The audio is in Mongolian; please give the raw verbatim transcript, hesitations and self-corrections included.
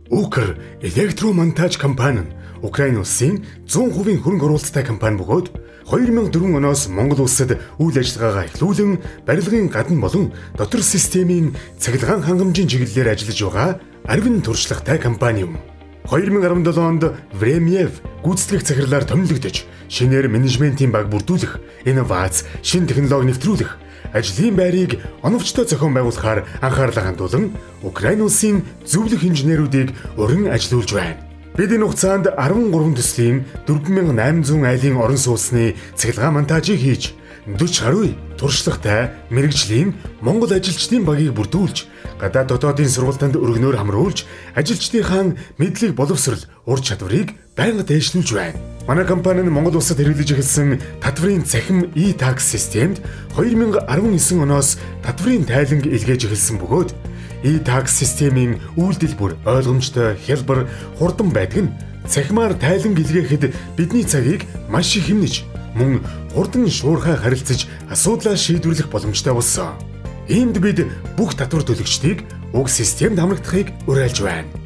Укр электромонтаж компани нь Украин улсын зуун хувийн хөрөнгө оруулалттай компани бөгөөд хоёр мянга дөрвөн оноос Монгол улсад үйл ажиллагаагаа эхлүүлэн барилгын гадна болон дотор системийн цахилгаан хангамжийн чиглэлээр ажиллаж байгаа арвин туршлагатай компани юм. хоёр мянга арван долоо онд Времьев гүйцэтгэх захирлаар томилогдож, шинээр менежментийн баг бүрдүүлэх, инновац, шин технологи нэвтрүүлэх, ажлын байрыг оновчтой зохион байгуулахаар анхаарлаа хандуулан Украин улсын зөвлөх инженеруудыг уран ажилуулж байна. Бид энэ хугацаанд арван гурван төслийн дөрвөн мянга найман зуун айлын орон сууцны цахилгаан монтажийг хийж, дөрвөн гаруй туршлагатай мэрэгжлийн Монгол ажилчдын багийг бүрдүүлж, гадаад дотоодын сургалтанд өргөнөөр хамруулж, ажилчдынхаа мэдлэг боловсрол, ур чадварыг байнга дээшлүүлж байна. Манай компани нь Монгол улсад хэрэглэж эхэлсэн татврын цахим e-tax системд хоёр мянга арван девять оноос татврын тайланг илгээж эхэлсэн бөгөөд e-tax системийн үйлдэл бүр ойлгомжтой, хялбар, хурдан байдаг нь цахимаар тайланг илгээхэд бидний цагийг маш их хэмнэж, мөн хурдан шуурхай харилцаж асуудлаа шийдвэрлэх боломжтой болсон. Иймд бид бүх татвар төлөгчдийг уг системд хамрагдахыг уриалж байна.